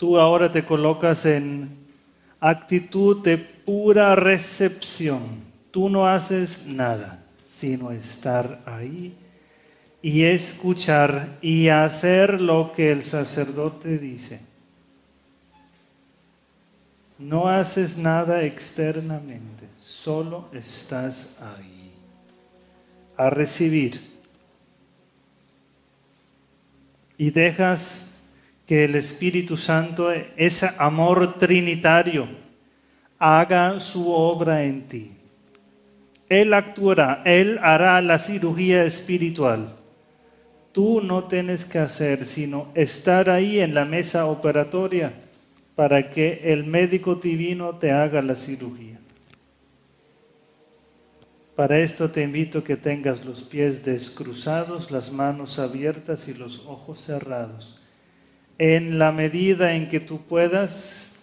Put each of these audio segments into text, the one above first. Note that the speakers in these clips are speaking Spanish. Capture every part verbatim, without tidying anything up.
Tú ahora te colocas en actitud de pura recepción. Tú no haces nada, sino estar ahí y escuchar y hacer lo que el sacerdote dice. No haces nada externamente, solo estás ahí a recibir. Y dejas que el Espíritu Santo, ese amor trinitario, haga su obra en ti. Él actuará, Él hará la cirugía espiritual. Tú no tienes que hacer, sino estar ahí en la mesa operatoria para que el médico divino te haga la cirugía. Para esto te invito a que tengas los pies descruzados, las manos abiertas y los ojos cerrados. En la medida en que tú puedas,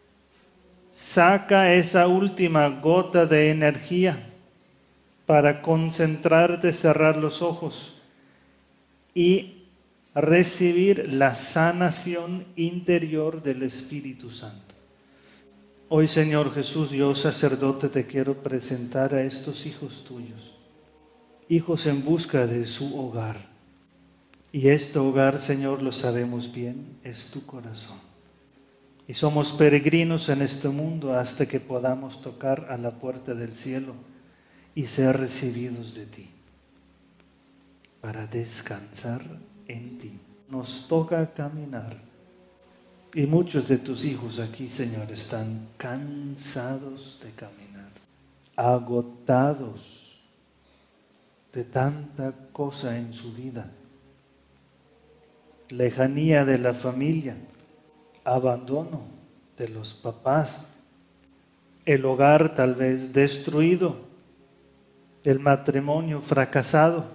saca esa última gota de energía para concentrarte, cerrar los ojos y recibir la sanación interior del Espíritu Santo. Hoy, Señor Jesús, yo sacerdote te quiero presentar a estos hijos tuyos, hijos en busca de su hogar. Y este hogar, Señor, lo sabemos bien, es tu corazón. Y somos peregrinos en este mundo hasta que podamos tocar a la puerta del cielo y ser recibidos de ti, para descansar en ti. Nos toca caminar. Y muchos de tus hijos aquí, Señor, están cansados de caminar, agotados de tanta cosa en su vida. Lejanía de la familia, abandono de los papás, el hogar tal vez destruido, el matrimonio fracasado,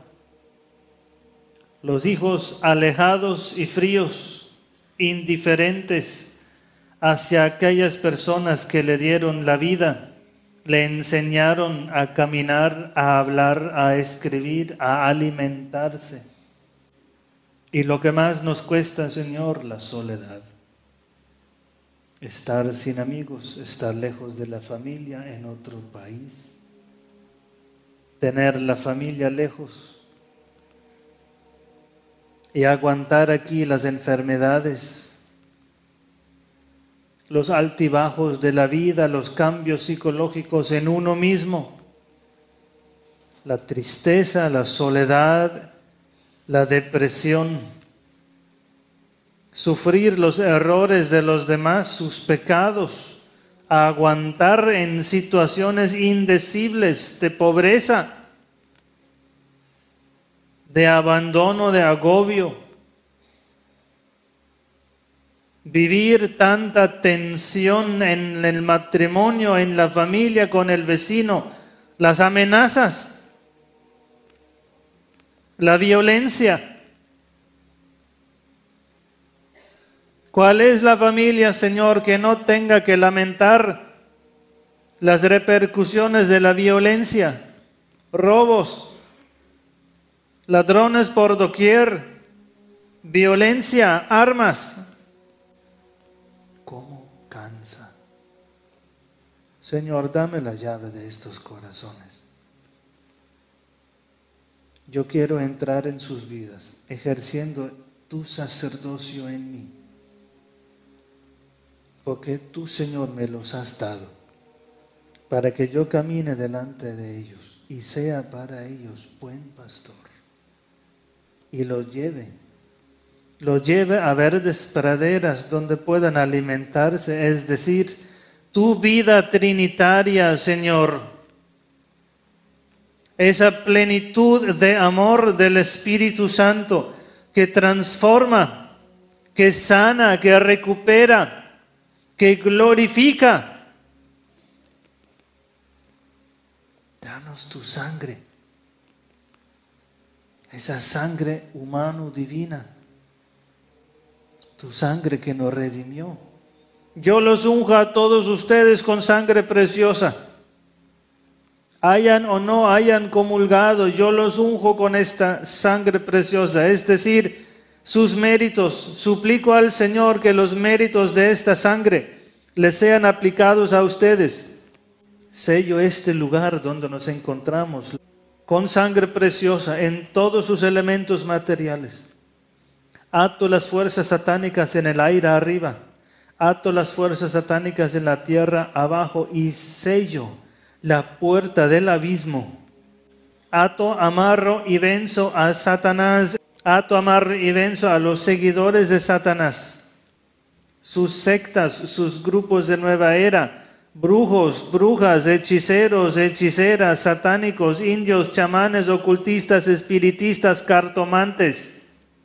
los hijos alejados y fríos, indiferentes hacia aquellas personas que le dieron la vida, le enseñaron a caminar, a hablar, a escribir, a alimentarse. Y lo que más nos cuesta, Señor, la soledad. Estar sin amigos, estar lejos de la familia en otro país, tener la familia lejos y aguantar aquí las enfermedades, los altibajos de la vida, los cambios psicológicos en uno mismo, la tristeza, la soledad, la depresión, sufrir los errores de los demás, sus pecados, aguantar en situaciones indecibles de pobreza, de abandono, de agobio, vivir tanta tensión en el matrimonio, en la familia, con el vecino, las amenazas, la violencia. ¿Cuál es la familia, Señor, que no tenga que lamentar las repercusiones de la violencia? Robos, ladrones por doquier, violencia, armas. ¿Cómo cansa? Señor, dame la llave de estos corazones. Yo quiero entrar en sus vidas, ejerciendo tu sacerdocio en mí. Porque tú, Señor, me los has dado, para que yo camine delante de ellos y sea para ellos buen pastor. Y los lleve, los lleve a verdes praderas donde puedan alimentarse, es decir, tu vida trinitaria, Señor, esa plenitud de amor del Espíritu Santo que transforma, que sana, que recupera, que glorifica. Danos tu sangre, esa sangre humano-divina, tu sangre que nos redimió. Yo los unjo a todos ustedes con sangre preciosa. Hayan o no hayan comulgado, yo los unjo con esta sangre preciosa. Es decir, sus méritos. Suplico al Señor que los méritos de esta sangre les sean aplicados a ustedes. Sello este lugar donde nos encontramos con sangre preciosa en todos sus elementos materiales. Ato las fuerzas satánicas en el aire arriba, ato las fuerzas satánicas en la tierra abajo y sello la puerta del abismo. Ato, amarro y venzo a Satanás, ato, amarro y venzo a los seguidores de Satanás, sus sectas, sus grupos de nueva era, brujos, brujas, hechiceros, hechiceras, satánicos, indios, chamanes, ocultistas, espiritistas, cartomantes.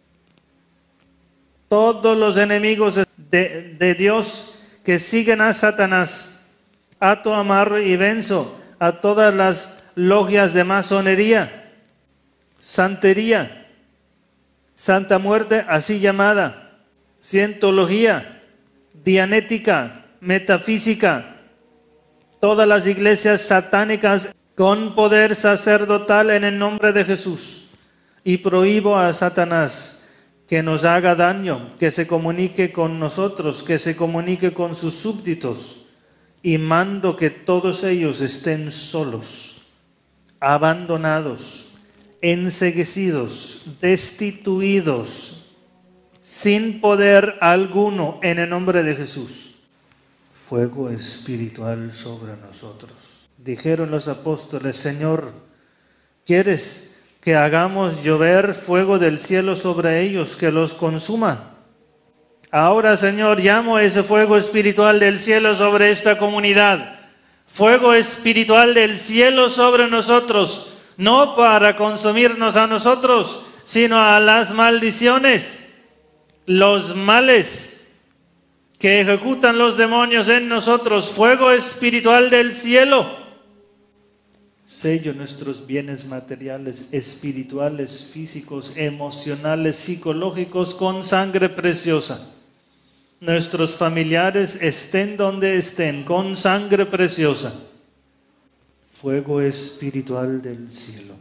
Todos los enemigos de, de Dios que siguen a Satanás, ato, amarro y venzo a todas las logias de masonería, santería, santa muerte así llamada, cientología, dianética, metafísica, todas las iglesias satánicas con poder sacerdotal en el nombre de Jesús. Y prohíbo a Satanás que nos haga daño, que se comunique con nosotros, que se comunique con sus súbditos. Y mando que todos ellos estén solos, abandonados, enceguecidos, destituidos, sin poder alguno en el nombre de Jesús. Fuego espiritual sobre nosotros. Dijeron los apóstoles: Señor, ¿quieres que hagamos llover fuego del cielo sobre ellos, que los consuma? Ahora, Señor, llamo ese fuego espiritual del cielo sobre esta comunidad. Fuego espiritual del cielo sobre nosotros, no para consumirnos a nosotros, sino a las maldiciones, los males que ejecutan los demonios en nosotros. Fuego espiritual del cielo. Sello nuestros bienes materiales, espirituales, físicos, emocionales, psicológicos con sangre preciosa. Nuestros familiares estén donde estén, con sangre preciosa. Fuego espiritual del cielo.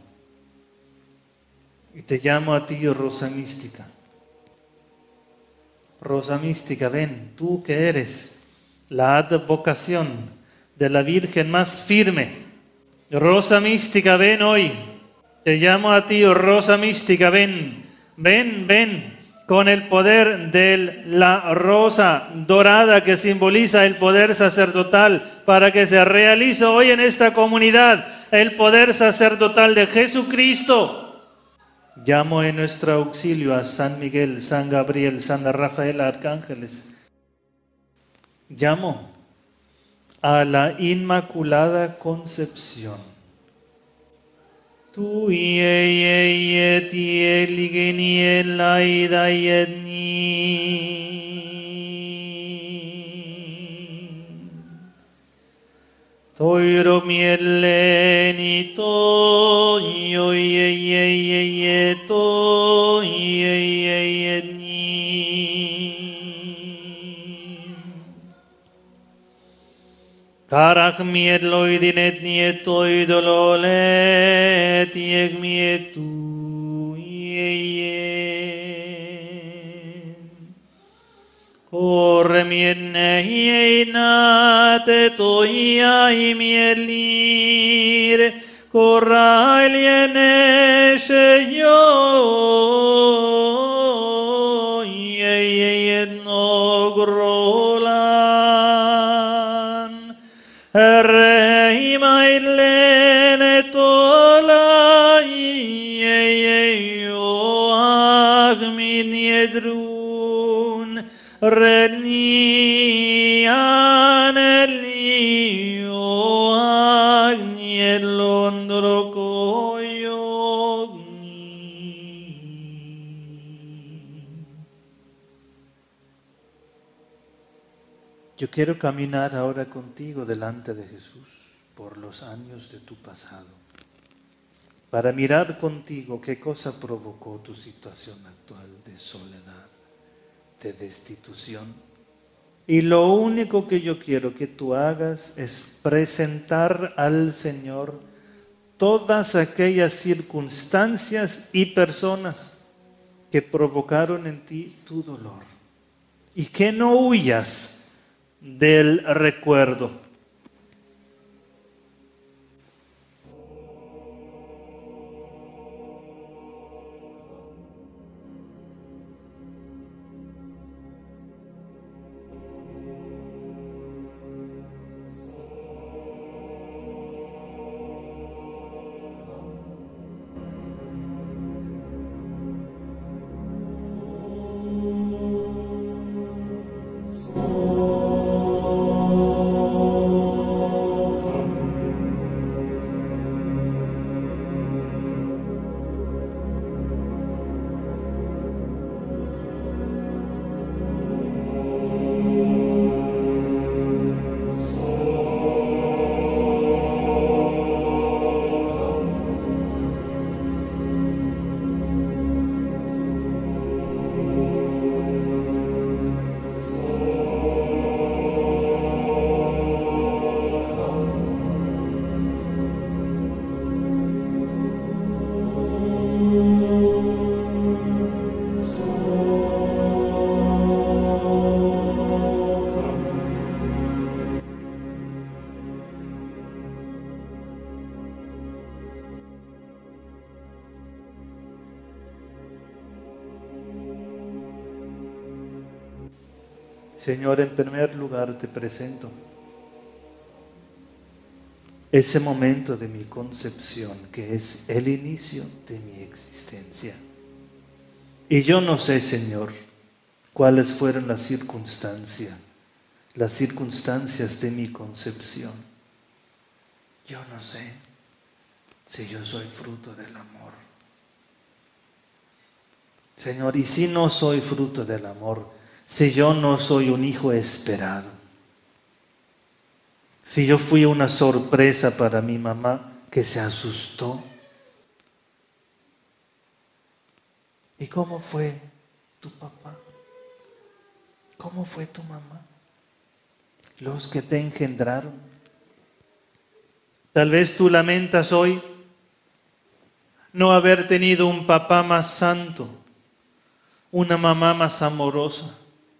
Y te llamo a ti, Rosa Mística. Rosa Mística, ven, tú que eres la advocación de la Virgen más firme. Rosa Mística, ven hoy. Te llamo a ti, Rosa Mística, ven, ven, ven, con el poder de la rosa dorada que simboliza el poder sacerdotal, para que se realice hoy en esta comunidad el poder sacerdotal de Jesucristo. Llamo en nuestro auxilio a San Miguel, San Gabriel, San Rafael, arcángeles. Llamo a la Inmaculada Concepción. Tu ye ye ye tie ligeni elaida yedni. Toiro mieleni to yo ye ye ye ye to ye ye ye ni. Karach mieloidinet nieto idololet yeg mietu ye ye. Corre mienne hieinate toia imielir, corra eliene sheyo, ye no grolan, rei mailene tola, ye yo agmin yedrun, Reni anelio agnellondro coyogni. Yo quiero caminar ahora contigo delante de Jesús por los años de tu pasado, para mirar contigo qué cosa provocó tu situación actual de soledad, de destitución. Y lo único que yo quiero que tú hagas es presentar al Señor todas aquellas circunstancias y personas que provocaron en ti tu dolor. Y que no huyas del recuerdo. Señor, en primer lugar te presento ese momento de mi concepción, que es el inicio de mi existencia. Y yo no sé, Señor, cuáles fueron las circunstancias, las circunstancias de mi concepción. Yo no sé si yo soy fruto del amor. Señor, y si no soy fruto del amor, si yo no soy un hijo esperado, si yo fui una sorpresa para mi mamá que se asustó. ¿Y cómo fue tu papá? ¿Cómo fue tu mamá? Los que te engendraron. Tal vez tú lamentas hoy no haber tenido un papá más santo, una mamá más amorosa.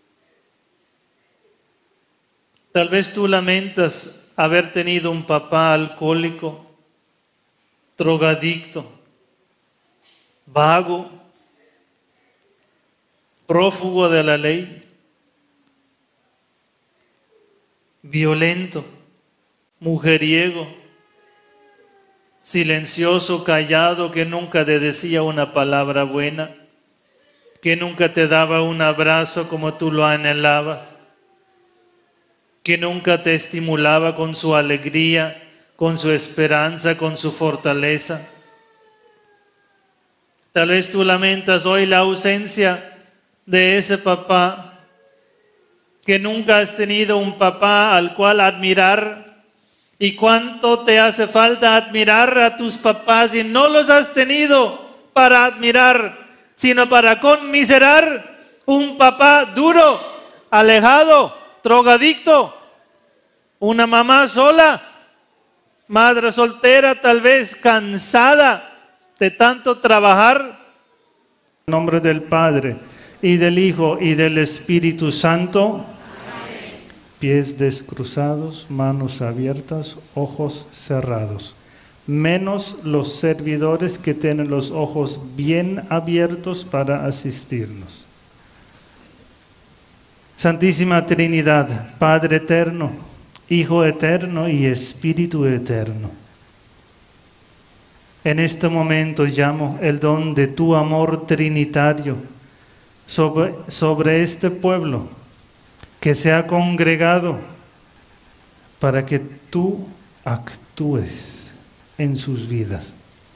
Tal vez tú lamentas haber tenido un papá alcohólico, drogadicto, vago, prófugo de la ley, violento, mujeriego, silencioso, callado, que nunca te decía una palabra buena, que nunca te daba un abrazo como tú lo anhelabas, que nunca te estimulaba con su alegría, con su esperanza, con su fortaleza. Tal vez tú lamentas hoy la ausencia de ese papá, que nunca has tenido un papá al cual admirar. ¿Y cuánto te hace falta admirar a tus papás y no los has tenido para admirar, sino para conmiserar un papá duro, alejado, drogadicto, una mamá sola, madre soltera, tal vez cansada de tanto trabajar? En nombre del Padre, y del Hijo, y del Espíritu Santo. Amén. Pies descruzados, manos abiertas, ojos cerrados. Menos los servidores que tienen los ojos bien abiertos para asistirnos. Santísima Trinidad, Padre eterno, Hijo eterno y Espíritu eterno. En este momento llamo el don de tu amor trinitario sobre, sobre este pueblo que se ha congregado para que tú actúes en sus vidas.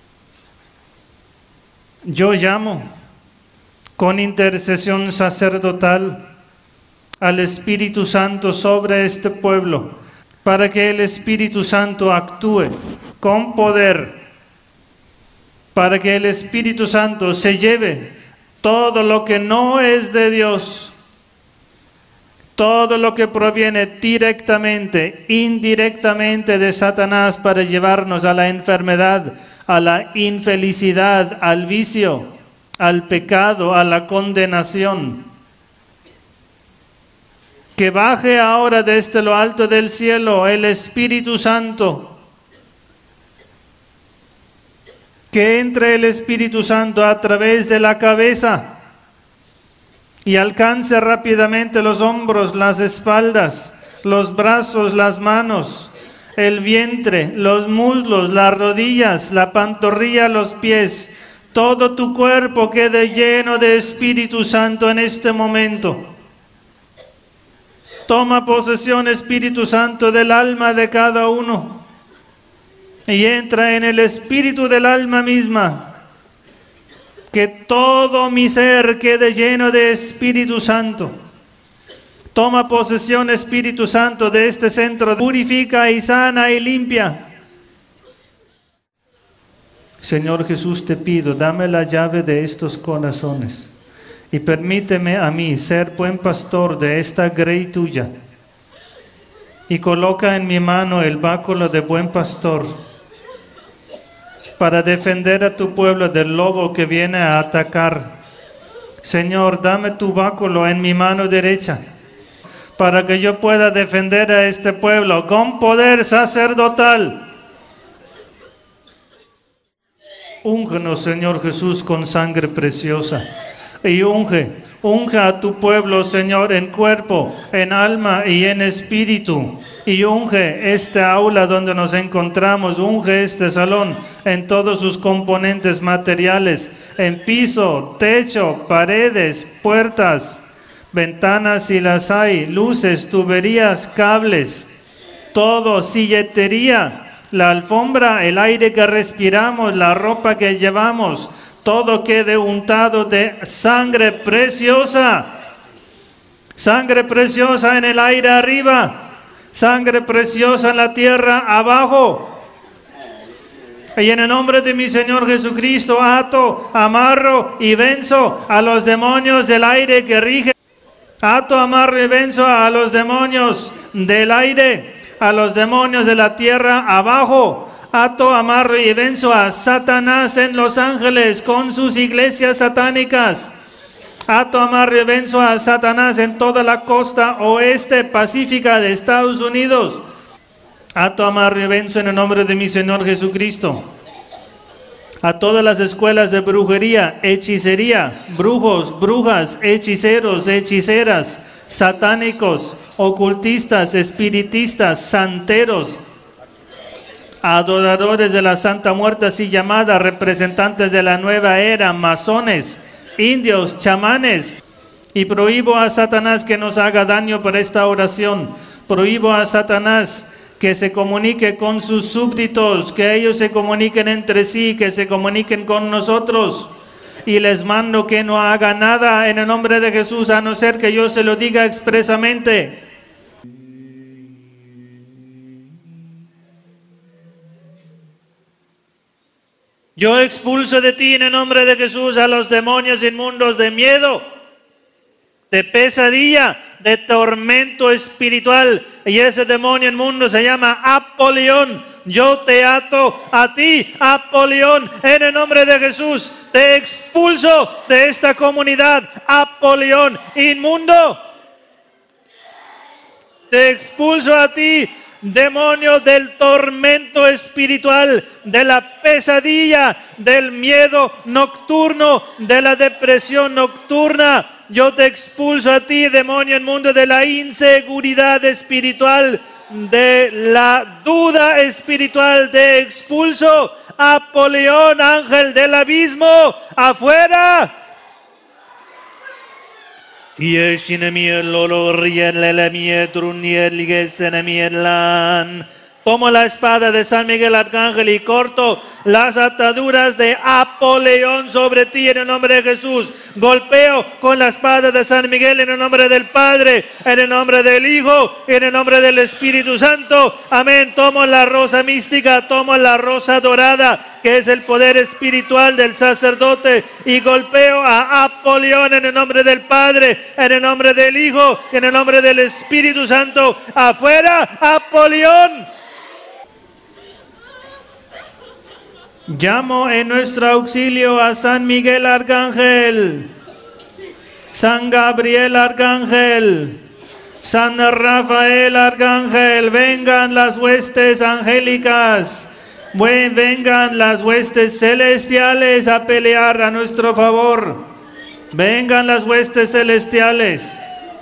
Yo llamo con intercesión sacerdotal al Espíritu Santo sobre este pueblo, para que el Espíritu Santo actúe con poder, para que el Espíritu Santo se lleve todo lo que no es de Dios, todo lo que proviene directamente, indirectamente de Satanás, para llevarnos a la enfermedad, a la infelicidad, al vicio, al pecado, a la condenación. Que baje ahora desde lo alto del cielo el Espíritu Santo. Que entre el Espíritu Santo a través de la cabeza y alcance rápidamente los hombros, las espaldas, los brazos, las manos, el vientre, los muslos, las rodillas, la pantorrilla, los pies. Todo tu cuerpo quede lleno de Espíritu Santo en este momento. Toma posesión, Espíritu Santo, del alma de cada uno. Y entra en el espíritu del alma misma. Que todo mi ser quede lleno de Espíritu Santo. Toma posesión, Espíritu Santo, de este centro. Purifica y sana y limpia. Señor Jesús, te pido, dame la llave de estos corazones. Y permíteme a mí ser buen pastor de esta grey tuya. Y coloca en mi mano el báculo de buen pastor, para defender a tu pueblo del lobo que viene a atacar. Señor, dame tu báculo en mi mano derecha, para que yo pueda defender a este pueblo con poder sacerdotal. Úngenos, Señor Jesús, con sangre preciosa. Y unge, unge a tu pueblo, Señor, en cuerpo, en alma y en espíritu. Y unge este aula donde nos encontramos, unge este salón en todos sus componentes materiales, en piso, techo, paredes, puertas, ventanas si las hay, luces, tuberías, cables, todo, silletería, la alfombra, el aire que respiramos, la ropa que llevamos, todo quede untado de sangre preciosa. Sangre preciosa en el aire arriba. Sangre preciosa en la tierra abajo. Y en el nombre de mi Señor Jesucristo ato, amarro y venzo a los demonios del aire que rigen. Ato, amarro y venzo a los demonios del aire, a los demonios de la tierra abajo. Ato, amarro y venzo a Satanás en Los Ángeles con sus iglesias satánicas. Ato, amarro y venzo a Satanás en toda la costa oeste pacífica de Estados Unidos. Ato, amarro y venzo en el nombre de mi Señor Jesucristo a todas las escuelas de brujería, hechicería, brujos, brujas, hechiceros, hechiceras, satánicos, ocultistas, espiritistas, santeros, adoradores de la Santa Muerte así llamada, representantes de la nueva era, masones, indios, chamanes. Y prohíbo a Satanás que nos haga daño por esta oración. Prohíbo a Satanás que se comunique con sus súbditos, que ellos se comuniquen entre sí, que se comuniquen con nosotros. Y les mando que no haga nada en el nombre de Jesús, a no ser que yo se lo diga expresamente. Yo expulso de ti en el nombre de Jesús a los demonios inmundos de miedo, de pesadilla, de tormento espiritual. Y ese demonio inmundo se llama Apolión. Yo te ato a ti, Apolión, en el nombre de Jesús. Te expulso de esta comunidad, Apolión inmundo. Te expulso a ti, demonio del tormento espiritual, de la pesadilla, del miedo nocturno, de la depresión nocturna. Yo te expulso a ti, demonio inmundo de la inseguridad espiritual, de la duda espiritual. Te expulso, Apolión, ángel del abismo, afuera. Tomo la espada de San Miguel Arcángel y corto las ataduras de Apolión sobre ti en el nombre de Jesús. Golpeo con la espada de San Miguel en el nombre del Padre, en el nombre del Hijo, en el nombre del Espíritu Santo. Amén. Tomo la rosa mística, tomo la rosa dorada, que es el poder espiritual del sacerdote, y golpeo a Apolión en el nombre del Padre, en el nombre del Hijo, en el nombre del Espíritu Santo. Afuera, Apolión. Llamo en nuestro auxilio a San Miguel Arcángel, San Gabriel Arcángel, San Rafael Arcángel. Vengan las huestes angélicas, vengan las huestes celestiales a pelear a nuestro favor. Vengan las huestes celestiales.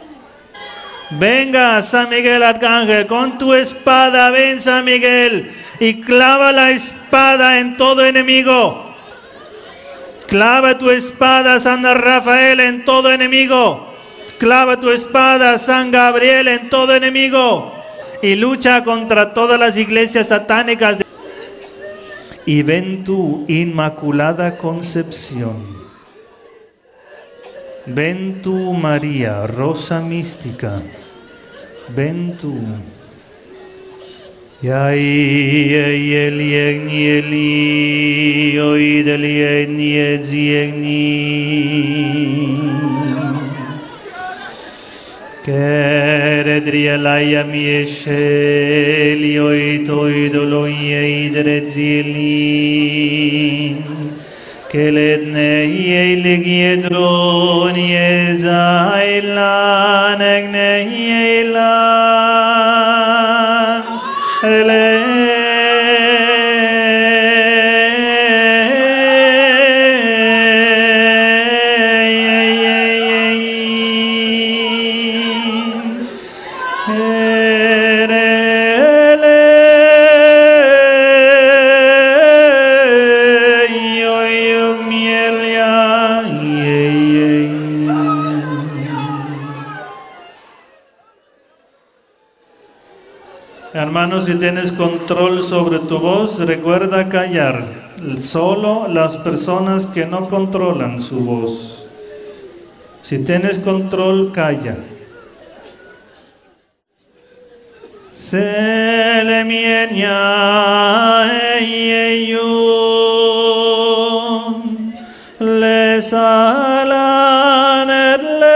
Venga, San Miguel Arcángel, con tu espada, ven, San Miguel, y clava la espada en todo enemigo. Clava tu espada, San Rafael, en todo enemigo. Clava tu espada, San Gabriel, en todo enemigo. Y lucha contra todas las iglesias satánicas. Y ven tu Inmaculada Concepción. Ven tú, María, Rosa Mística, ven tú. Yai el yegni eli oi del yegni yegni keredrielaya miesheli oi toi dolo yedrezili Keledne yeligedron yezailan egne yelan ele Hermanos, si tienes control sobre tu voz, recuerda callar. Solo las personas que no controlan su voz. Si tienes control, calla. Selemienia eyeyun lesalan edle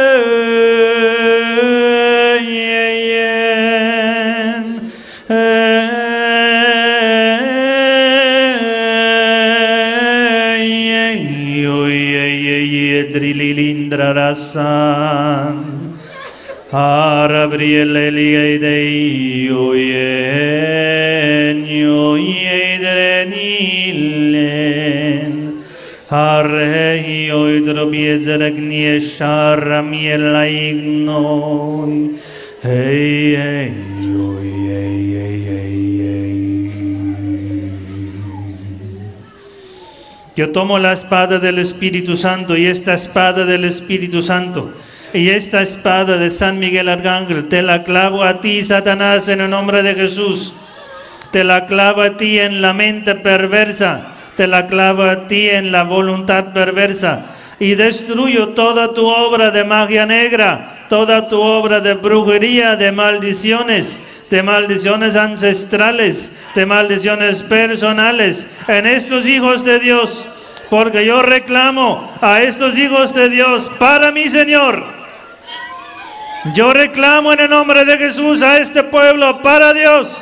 Rasan Arabriel Eliadei Oyen Oyedrenilen Arrei Oydrobiezeragnie Sharamielaigno Hey hey Yo tomo la espada del Espíritu Santo y esta espada del Espíritu Santo y esta espada de San Miguel Arcángel, te la clavo a ti, Satanás, en el nombre de Jesús. Te la clavo a ti en la mente perversa, te la clavo a ti en la voluntad perversa y destruyo toda tu obra de magia negra, toda tu obra de brujería, de maldiciones, de maldiciones ancestrales, de maldiciones personales en estos hijos de Dios, porque yo reclamo a estos hijos de Dios para mi Señor. Yo reclamo en el nombre de Jesús a este pueblo para Dios.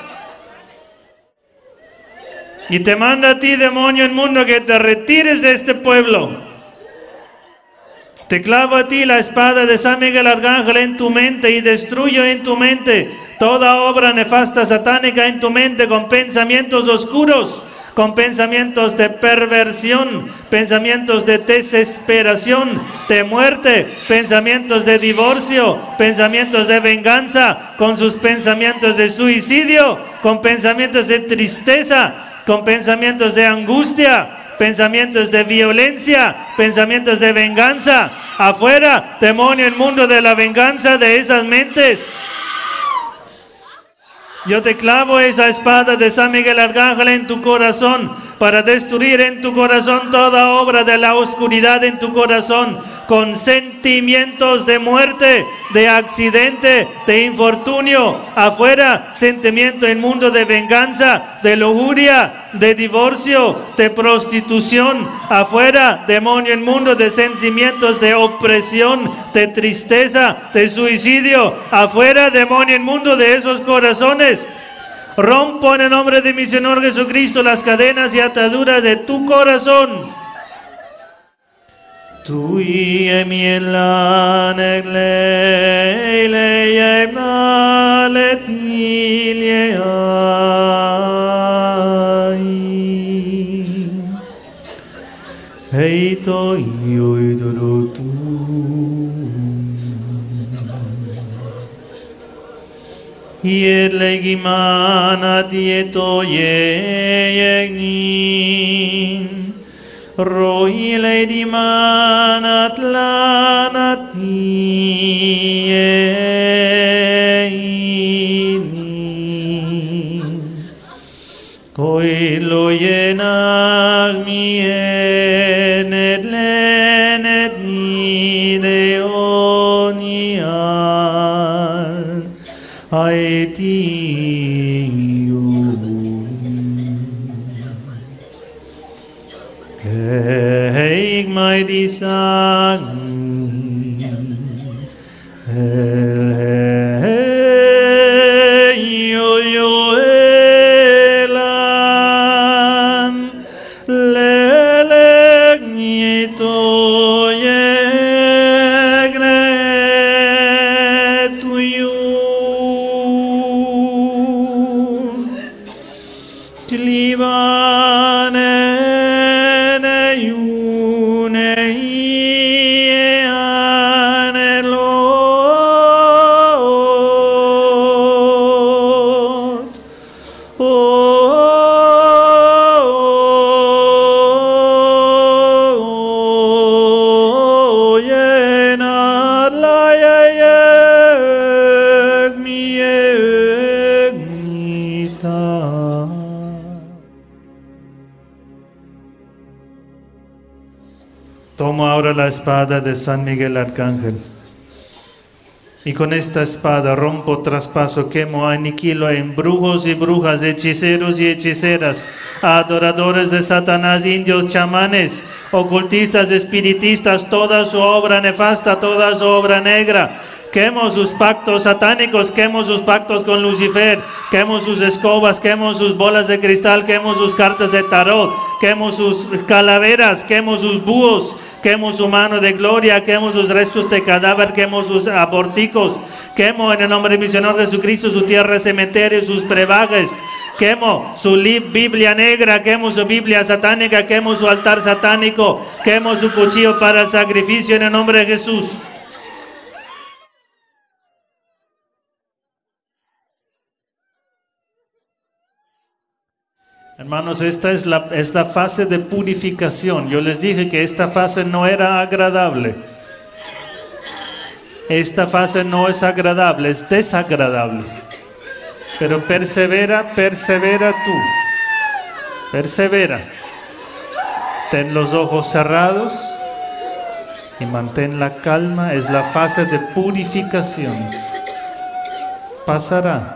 Y te manda a ti, demonio inmundo, que te retires de este pueblo. Te clavo a ti la espada de San Miguel Arcángel en tu mente y destruyo en tu mente toda obra nefasta satánica en tu mente con pensamientos oscuros, con pensamientos de perversión, pensamientos de desesperación, de muerte, pensamientos de divorcio, pensamientos de venganza, con sus pensamientos de suicidio, con pensamientos de tristeza, con pensamientos de angustia, pensamientos de violencia, pensamientos de venganza. Afuera, demonio inmundo de la venganza de esas mentes. Yo te clavo esa espada de San Miguel Arcángel en tu corazón para destruir en tu corazón toda obra de la oscuridad en tu corazón, con sentimientos de muerte, de accidente, de infortunio. Afuera, sentimiento inmundo de venganza, de lujuria, de divorcio, de prostitución. Afuera, demonio inmundo de sentimientos de opresión, de tristeza, de suicidio. Afuera, demonio inmundo de esos corazones. Rompo en el nombre de mi Señor Jesucristo las cadenas y ataduras de tu corazón. Tu y mi la negle le yema letilie ai heito yoidoro tu Yele gimana dieto yegnin Roi lady man at lanati Koi lo yenag mi enet lenet ni deonial Aetiu Heig mai disang El yo yo elan Lelek nito yegre tuyu Tlibane Tomo ahora la espada de San Miguel Arcángel y con esta espada rompo, traspaso, quemo, aniquilo a embrujos y brujas, hechiceros y hechiceras, adoradores de Satanás, indios, chamanes, ocultistas, espiritistas, toda su obra nefasta, toda su obra negra. Quemo sus pactos satánicos, quemo sus pactos con Lucifer, quemo sus escobas, quemo sus bolas de cristal, quemo sus cartas de tarot, quemo sus calaveras, quemo sus búhos, quemo su mano de gloria, quemo sus restos de cadáver, quemo sus aborticos, quemo en el nombre de mi Señor Jesucristo su tierra cementerio, sus brebajes, quemo su Biblia negra, quemo su Biblia satánica, quemo su altar satánico, quemo su cuchillo para el sacrificio en el nombre de Jesús. Hermanos, esta es la, es la fase de purificación. Yo les dije que esta fase no era agradable. Esta fase no es agradable, es desagradable. Pero persevera, persevera tú. Persevera. Ten los ojos cerrados y mantén la calma. Es la fase de purificación. Pasará.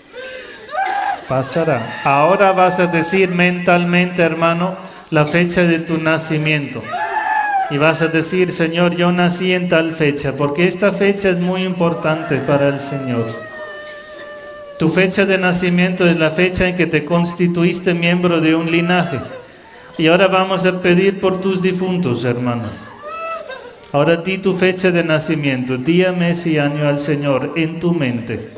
Pasará. Ahora vas a decir mentalmente, hermano, la fecha de tu nacimiento. Y vas a decir, Señor, yo nací en tal fecha, porque esta fecha es muy importante para el Señor. Tu fecha de nacimiento es la fecha en que te constituiste miembro de un linaje. Y ahora vamos a pedir por tus difuntos, hermano. Ahora di tu fecha de nacimiento, día, mes y año al Señor en tu mente.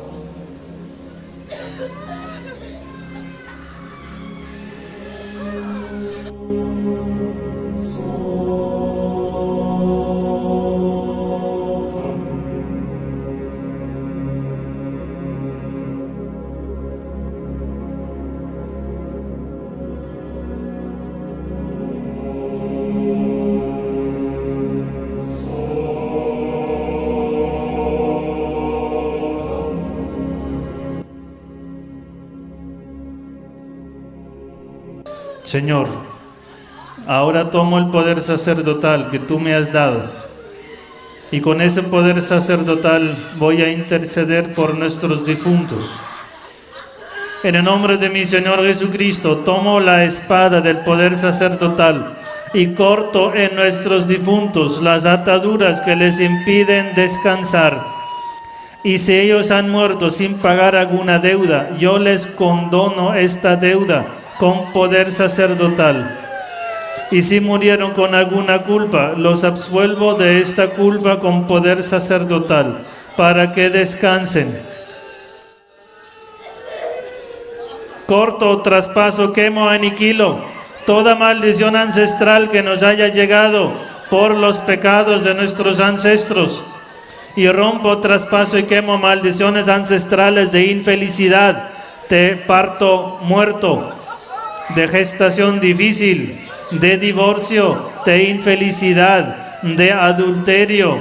Señor, ahora tomo el poder sacerdotal que tú me has dado y con ese poder sacerdotal voy a interceder por nuestros difuntos. En el nombre de mi Señor Jesucristo, tomo la espada del poder sacerdotal y corto en nuestros difuntos las ataduras que les impiden descansar. Y si ellos han muerto sin pagar alguna deuda, yo les condono esta deuda con poder sacerdotal. Y si murieron con alguna culpa, los absuelvo de esta culpa con poder sacerdotal, para que descansen. Corto, traspaso, quemo, aniquilo toda maldición ancestral que nos haya llegado por los pecados de nuestros ancestros. Y rompo, traspaso y quemo maldiciones ancestrales de infelicidad, de parto muerto, de gestación difícil, de divorcio, de infelicidad, de adulterio,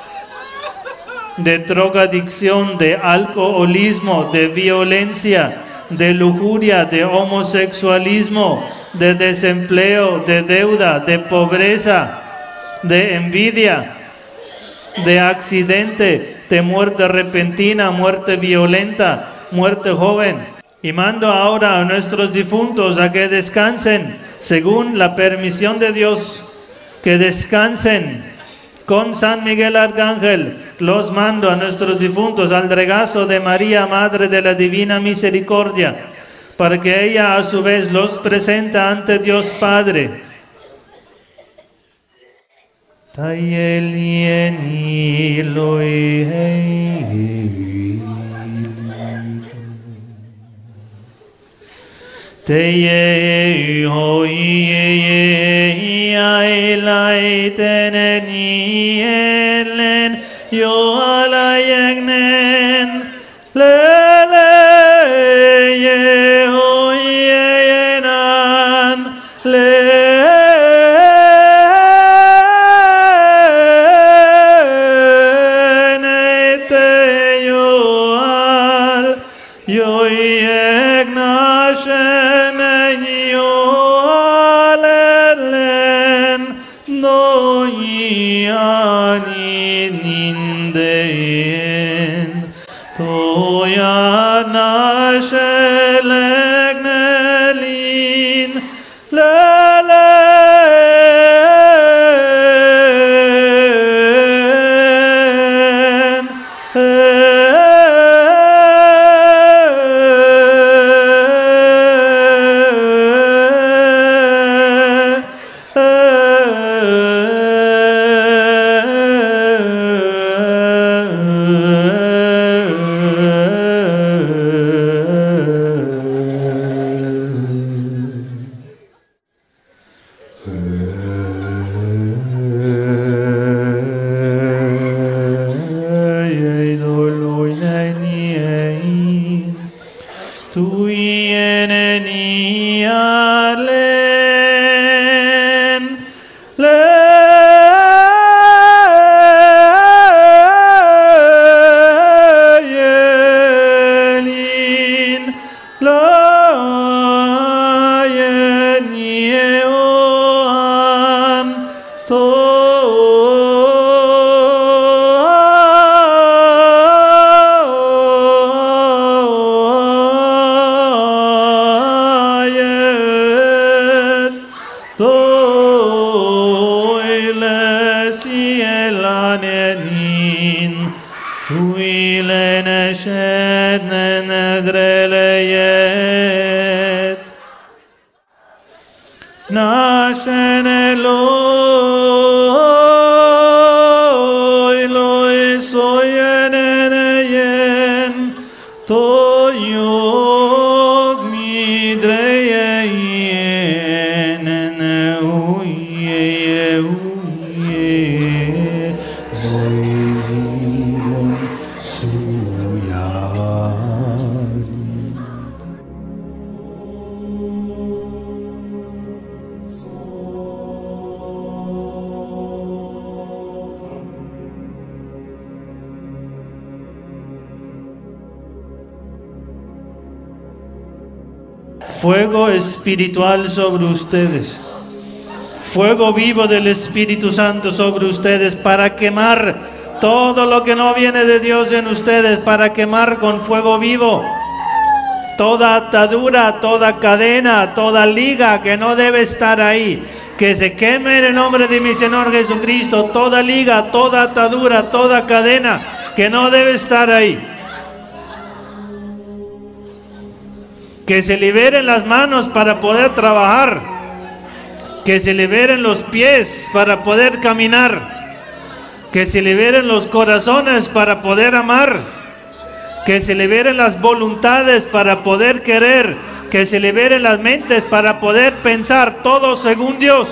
de drogadicción, de alcoholismo, de violencia, de lujuria, de homosexualismo, de desempleo, de deuda, de pobreza, de envidia, de accidente, de muerte repentina, muerte violenta, muerte joven. Y mando ahora a nuestros difuntos a que descansen según la permisión de Dios, que descansen con San Miguel Arcángel. Los mando a nuestros difuntos al regazo de María, Madre de la Divina Misericordia, para que ella a su vez los presenta ante Dios Padre. Te ye ho ye ai lai tenen elen yo ala yegnen le le ye ho ye nan le ne te yo al yo yegnash Fuego espiritual sobre ustedes, fuego vivo del Espíritu Santo sobre ustedes para quemar todo lo que no viene de Dios en ustedes, para quemar con fuego vivo toda atadura, toda cadena, toda liga que no debe estar ahí. Que se queme en el nombre de mi Señor Jesucristo toda liga, toda atadura, toda cadena que no debe estar ahí. Que se liberen las manos para poder trabajar. Que se liberen los pies para poder caminar. Que se liberen los corazones para poder amar. Que se liberen las voluntades para poder querer. Que se liberen las mentes para poder pensar, todo según Dios.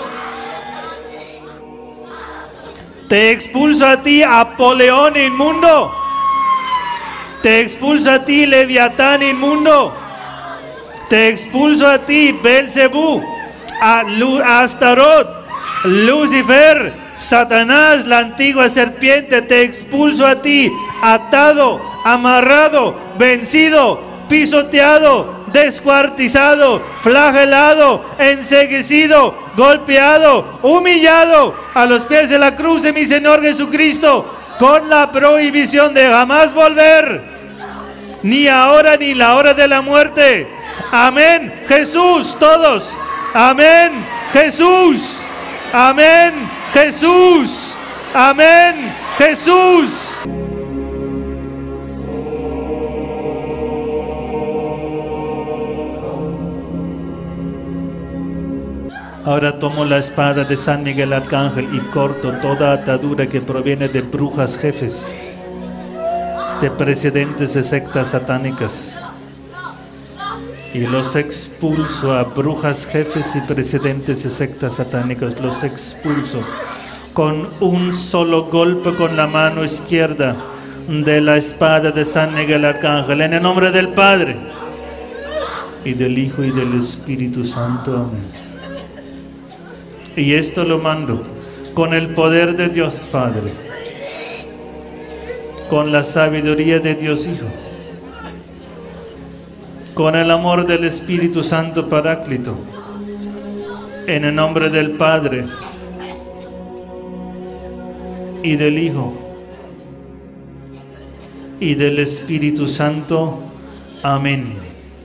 Te expulso a ti, Apoleón inmundo. Te expulso a ti, Leviatán inmundo. Te expulso a ti, Belzebú, a, Lu, a Astarot, Lucifer, Satanás, la antigua serpiente. Te expulso a ti, atado, amarrado, vencido, pisoteado, descuartizado, flagelado, enceguecido, golpeado, humillado a los pies de la cruz de mi Señor Jesucristo, con la prohibición de jamás volver, ni ahora ni la hora de la muerte. Amén, Jesús, todos. Amén, Jesús. Amén, Jesús. Amén, Jesús. Ahora tomo la espada de San Miguel Arcángel y corto toda atadura que proviene de brujas jefes, de presidentes de sectas satánicas. Y los expulso a brujas jefes y presidentes de sectas satánicas. Los expulso con un solo golpe con la mano izquierda de la espada de San Miguel Arcángel. En el nombre del Padre, y del Hijo, y del Espíritu Santo. Amén. Y esto lo mando con el poder de Dios Padre, con la sabiduría de Dios Hijo, con el amor del Espíritu Santo Paráclito, en el nombre del Padre, y del Hijo, y del Espíritu Santo. Amén.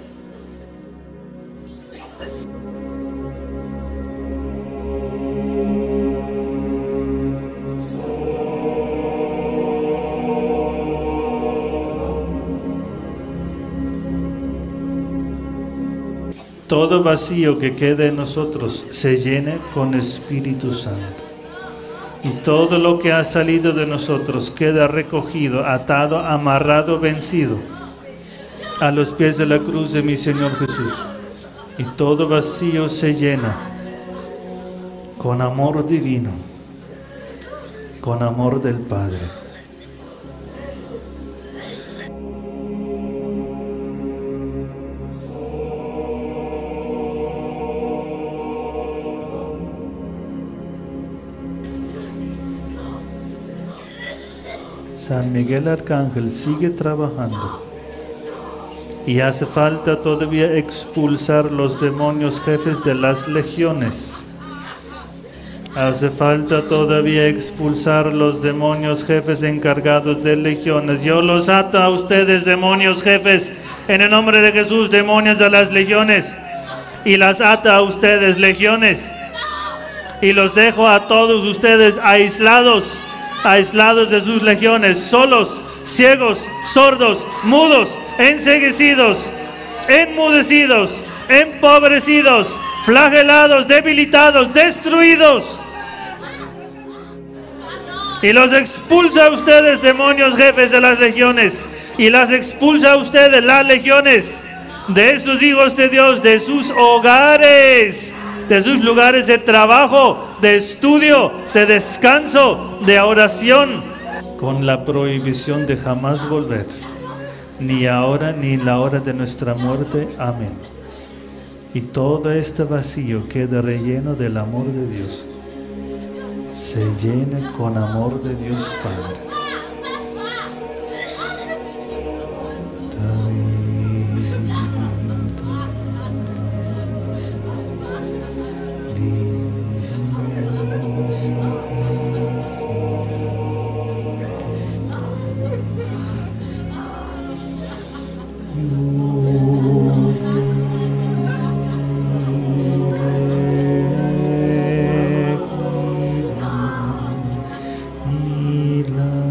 Todo vacío que quede en nosotros se llene con Espíritu Santo. Y todo lo que ha salido de nosotros queda recogido, atado, amarrado, vencido a los pies de la cruz de mi Señor Jesús. Y todo vacío se llena con amor divino, con amor del Padre. San Miguel Arcángel sigue trabajando y hace falta todavía expulsar los demonios jefes de las legiones. Hace falta todavía expulsar los demonios jefes encargados de legiones. Yo los ato a ustedes, demonios jefes, en el nombre de Jesús, demonios de las legiones, y las ato a ustedes, legiones, y los dejo a todos ustedes aislados, aislados de sus legiones, solos, ciegos, sordos, mudos, enceguecidos, enmudecidos, empobrecidos, flagelados, debilitados, destruidos. Y los expulsa a ustedes, demonios jefes de las legiones, y las expulsa a ustedes, las legiones, de estos hijos de Dios, de sus hogares, de sus lugares de trabajo, de estudio, de descanso, de oración, con la prohibición de jamás volver, ni ahora ni en la hora de nuestra muerte. Amén. Y todo este vacío queda relleno del amor de Dios, se llene con amor de Dios Padre. Love.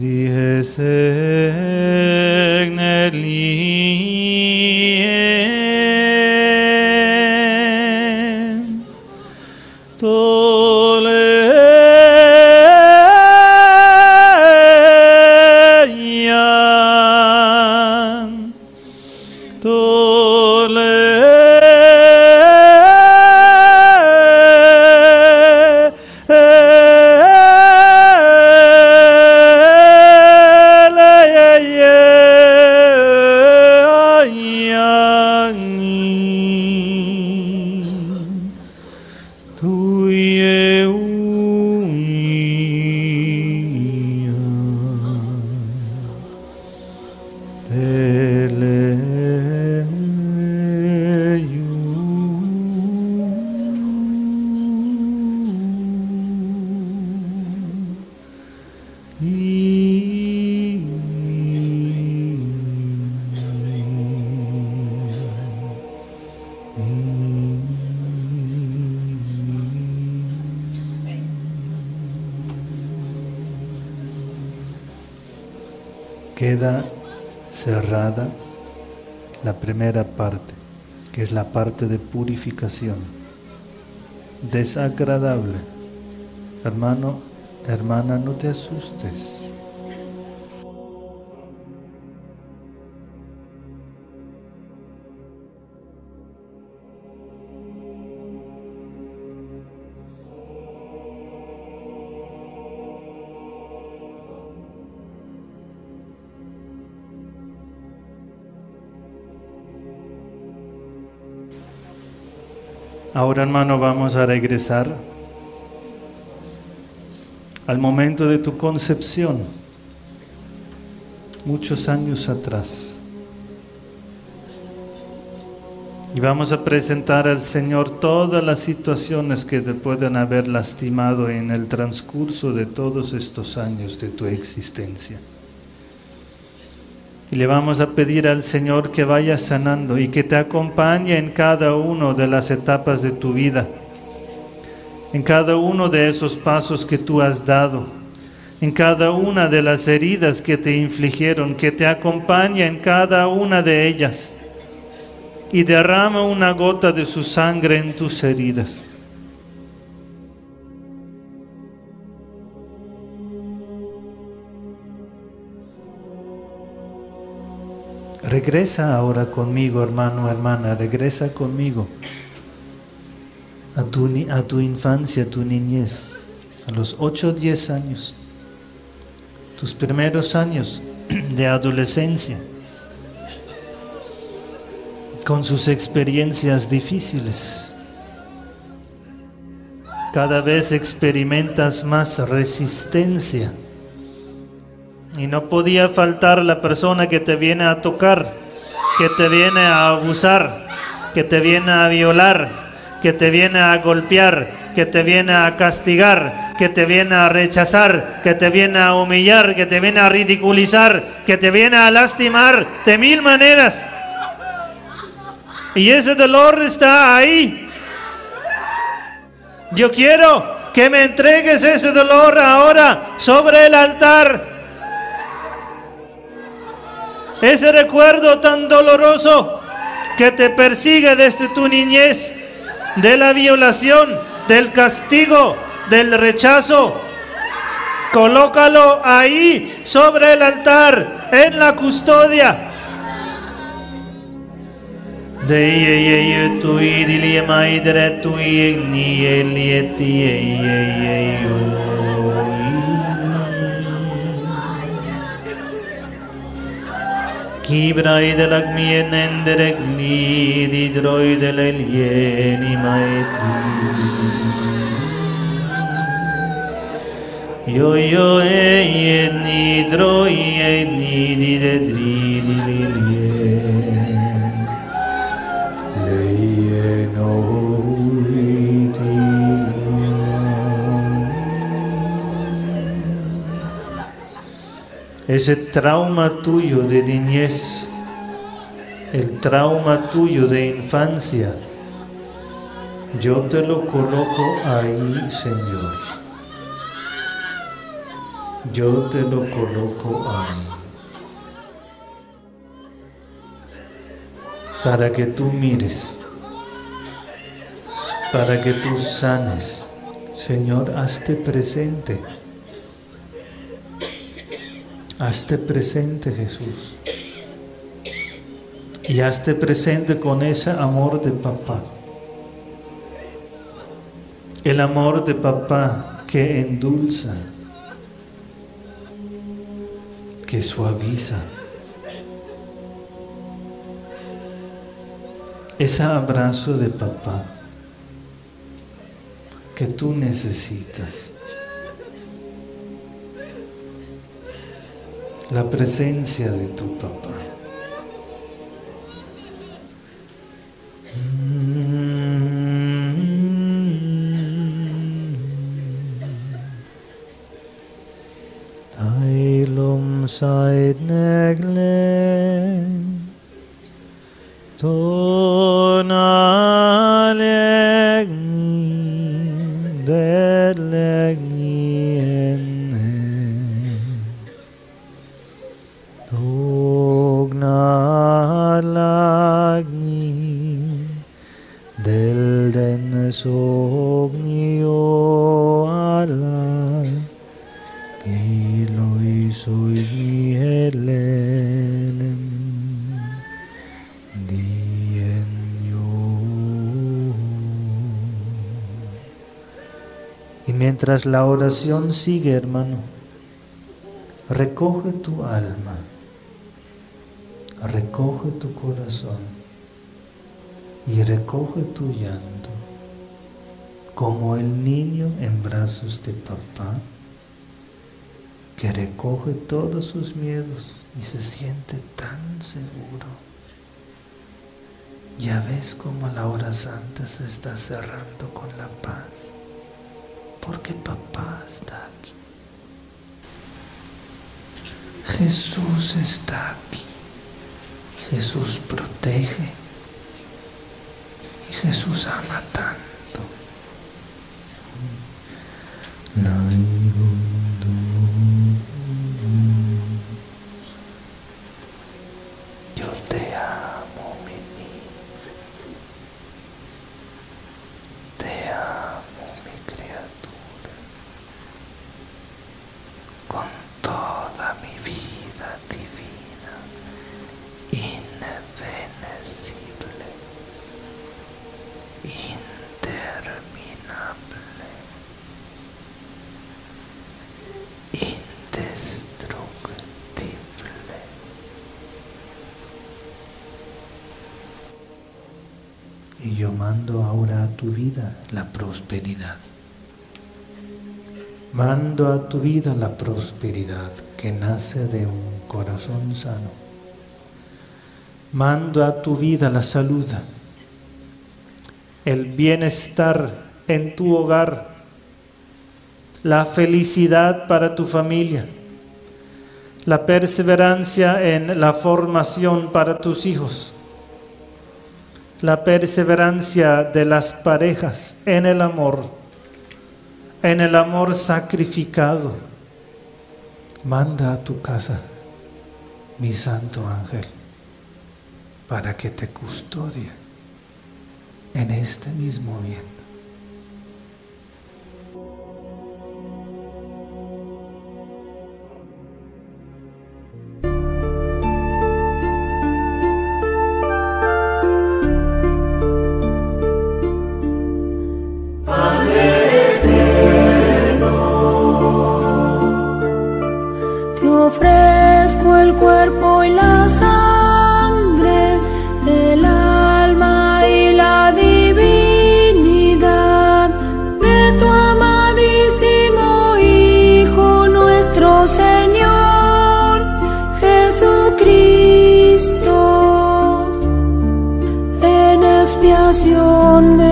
Queda cerrada la primera parte, que es la parte de purificación. Desagradable. Hermano, hermana, no te asustes. Ahora, hermano, vamos a regresar al momento de tu concepción, muchos años atrás. Y vamos a presentar al Señor todas las situaciones que te pueden haber lastimado en el transcurso de todos estos años de tu existencia. Y le vamos a pedir al Señor que vaya sanando y que te acompañe en cada una de las etapas de tu vida, en cada uno de esos pasos que tú has dado, en cada una de las heridas que te infligieron, que te acompañe en cada una de ellas y derrama una gota de su sangre en tus heridas. Regresa ahora conmigo, hermano, hermana, regresa conmigo a tu, a tu infancia, a tu niñez, a los ocho o diez años, tus primeros años de adolescencia, con sus experiencias difíciles. Cada vez experimentas más resistencia. Y no podía faltar la persona que te viene a tocar, que te viene a abusar, que te viene a violar, que te viene a golpear, que te viene a castigar, que te viene a rechazar, que te viene a humillar, que te viene a ridiculizar, que te viene a lastimar de mil maneras. Y ese dolor está ahí. Yo quiero que me entregues ese dolor ahora sobre el altar. Ese recuerdo tan doloroso que te persigue desde tu niñez, de la violación, del castigo, del rechazo, colócalo ahí sobre el altar, en la custodia. Kibrai de la gmien de glidi droi de la lieni maeti. Yo yo e ni droi e ni di de dri di lien. Leien ese trauma tuyo de niñez, el trauma tuyo de infancia, yo te lo coloco ahí, Señor. yo te lo coloco ahí, para que tú mires, para que tú sanes. Señor, hazte presente, hazte presente, Jesús, y hazte presente con ese amor de papá, el amor de papá que endulza, que suaviza, ese abrazo de papá que tú necesitas, la presencia de tu papá. Side negle tona legni de legni enne dogna lagni del den sognio alla soy mi Helen dienyo. Y mientras la oración sigue, hermano, recoge tu alma, recoge tu corazón y recoge tu llanto, como el niño en brazos de papá, que recoge todos sus miedos y se siente tan seguro. Ya ves cómo la hora santa se está cerrando con la paz, porque papá está aquí. Jesús está aquí. Jesús protege y Jesús ama tanto. Y yo mando ahora a tu vida la prosperidad. Mando a tu vida la prosperidad que nace de un corazón sano. Mando a tu vida la salud, el bienestar en tu hogar, la felicidad para tu familia, la perseverancia en la formación para tus hijos, la perseverancia de las parejas en el amor, en el amor sacrificado. Manda a tu casa mi santo ángel para que te custodie en este mismo bien. expiación de